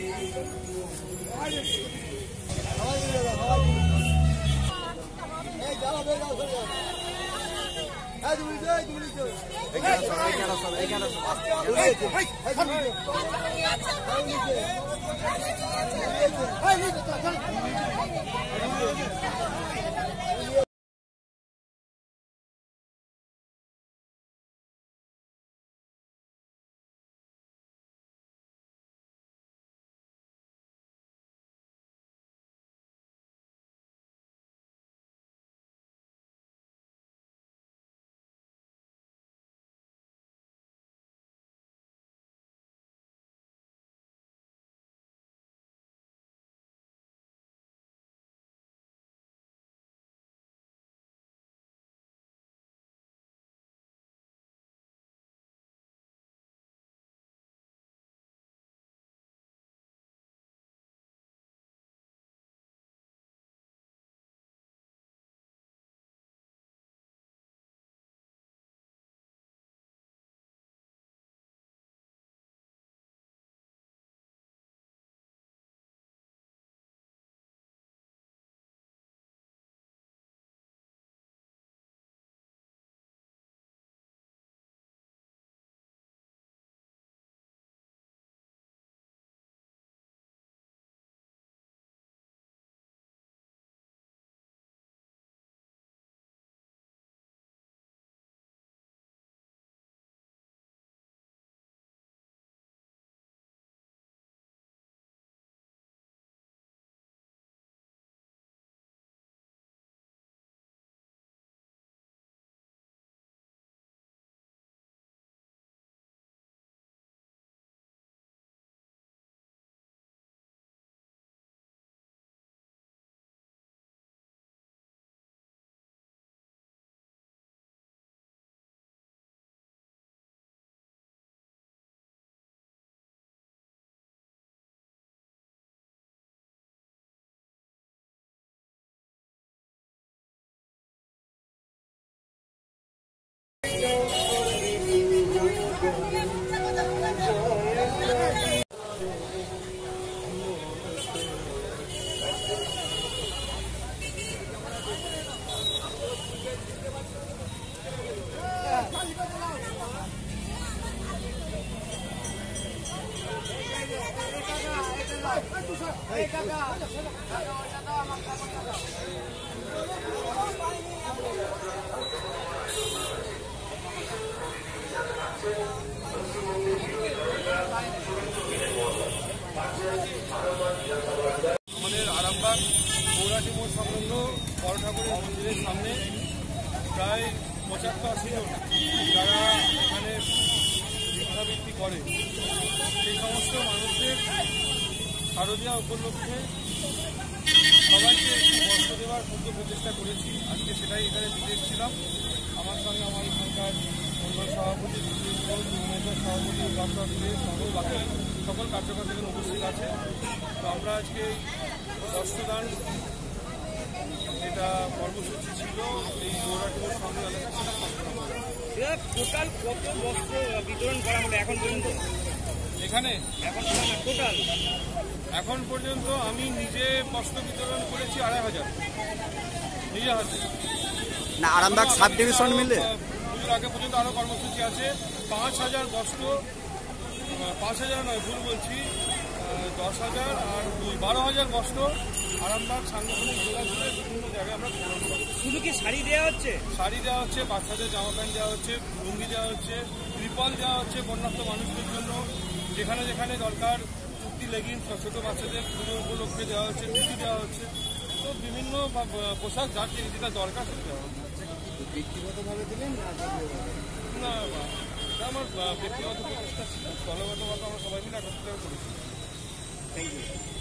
আমাদের আরামবাগ পৌরাটি মোড় সংলগ্ন বড় ঠাকুরের মন্দিরের সামনে প্রায় 75-80 জন যারা এখানে ভিক্ষাবৃত্তি করে, সেই সমস্ত মানুষদের শারদীয়া উপলক্ষে সবাইকে একটি বস্ত্র দেওয়ার ক্ষুদ্র প্রচেষ্টা করেছি। আজকে সেটাই এখানে দিতে এসেছিলাম। আমার সঙ্গে আমার এখানকার মন্ডল সভাপতি, যুবনেতা সভাপতি, উপাসক সহ বাকি সকল কার্যকর্তাগণ উপস্থিত আছে। তো আমরা আজকে বস্ত্রদান যেটা কর্মসূচি ছিল এই গৌরাটির সঙ্গে টোটাল কত বস্ত্র বিতরণ করা হলো এখন পর্যন্ত? এখানে টোটাল এখন পর্যন্ত আমি নিজে বস্ত্র বিতরণ করেছি 2500 নিজে হাতে। না, আরামবাগ সাব ডিভিশন মিলে পুজোর আগে পর্যন্ত আরো কর্মসূচি আছে। 5000 বস্ত্র, 5000 নয় ভুল বলছি, 10,000 আর 12,000 বস্ত্র আরামবাগ সাংগঠনিক জেলা জুড়ে বিভিন্ন জায়গায় আমরা প্রদান করি। শুধু কি শাড়ি দেওয়া হচ্ছে? শাড়ি দেওয়া হচ্ছে, বাচ্চাদের জামা প্যান্ট দেওয়া হচ্ছে, লুঙ্গি দেওয়া হচ্ছে, ত্রিপল দেওয়া হচ্ছে বন্যার্থ মানুষদের জন্য। যেখানে যেখানে দরকার কুর্তি, লেগিংস, ছোটো বাচ্চাদের পুজো উপলক্ষে দেওয়া হচ্ছে, টুপি দেওয়া হচ্ছে। তো বিভিন্ন পোশাক যার যেটা দরকার সেটা দেওয়া হচ্ছে। ব্যক্তিগতভাবে দিলেন না, আমার ব্যক্তিগত প্রচেষ্টা ছিল, দলগতভাবে আমরা সবাই মিলে একত্রিত করেছি। Thank you.